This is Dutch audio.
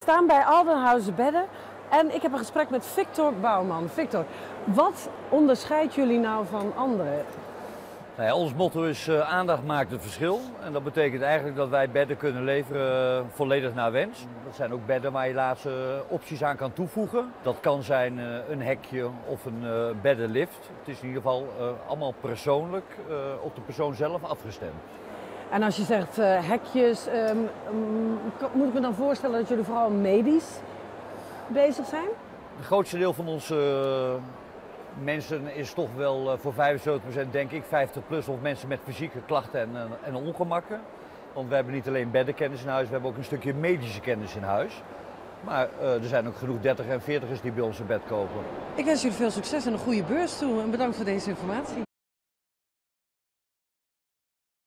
We staan bij Aldenhuizen Bedden en ik heb een gesprek met Victor Bouwman. Victor, wat onderscheidt jullie nou van anderen? Nou ja, ons motto is aandacht maakt het verschil. En dat betekent eigenlijk dat wij bedden kunnen leveren volledig naar wens. Dat zijn ook bedden waar je laatste opties aan kan toevoegen. Dat kan zijn een hekje of een beddenlift. Het is in ieder geval allemaal persoonlijk op de persoon zelf afgestemd. En als je zegt hekjes, moet ik me dan voorstellen dat jullie vooral medisch bezig zijn? Het grootste deel van onze mensen is toch wel voor 75% denk ik 50 plus of mensen met fysieke klachten en ongemakken. Want we hebben niet alleen beddenkennis in huis, we hebben ook een stukje medische kennis in huis. Maar er zijn ook genoeg 30 en 40ers die bij ons een bed kopen. Ik wens jullie veel succes en een goede beurs toe en bedankt voor deze informatie.